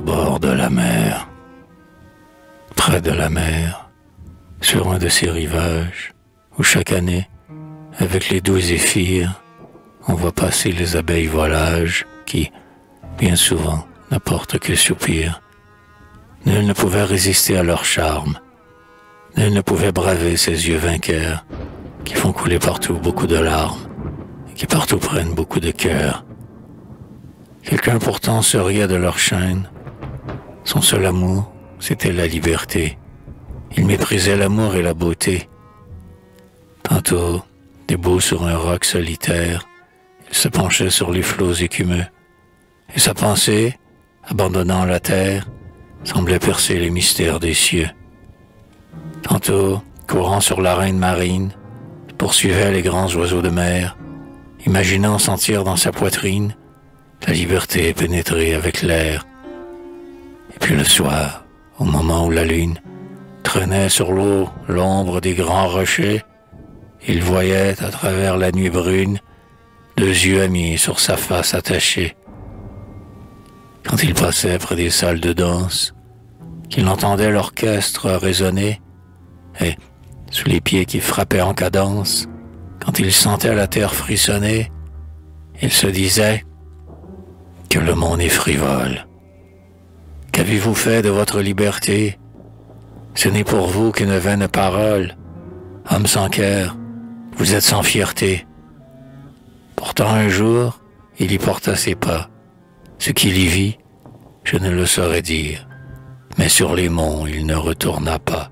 bord de la mer, près de la mer, sur un de ces rivages, où chaque année, avec les doux zéphyrs, on voit passer les abeilles volages qui, bien souvent, n'apportent que soupirs. Nul ne pouvait résister à leur charme, nul ne pouvait braver ces yeux vainqueurs, qui font couler partout beaucoup de larmes, et qui partout prennent beaucoup de cœur. Quelqu'un pourtant se riait de leur chaîne. Son seul amour, c'était la liberté. Il méprisait l'amour et la beauté. Tantôt, debout sur un roc solitaire, il se penchait sur les flots écumeux, et sa pensée, abandonnant la terre, semblait percer les mystères des cieux. Tantôt, courant sur l'arène marine, il poursuivait les grands oiseaux de mer, imaginant sentir dans sa poitrine la liberté pénétrer avec l'air. Et puis le soir, au moment où la lune traînait sur l'eau l'ombre des grands rochers, il voyait à travers la nuit brune deux yeux amis sur sa face attachée. Quand il passait près des salles de danse, qu'il entendait l'orchestre résonner, et, sous les pieds qui frappaient en cadence, quand il sentait la terre frissonner, il se disait que le monde est frivole. Qu'avez-vous fait de votre liberté? Ce n'est pour vous qu'une vaine parole. Homme sans cœur, vous êtes sans fierté. Pourtant un jour, il y porta ses pas. Ce qu'il y vit, je ne le saurais dire, mais sur les monts il ne retourna pas.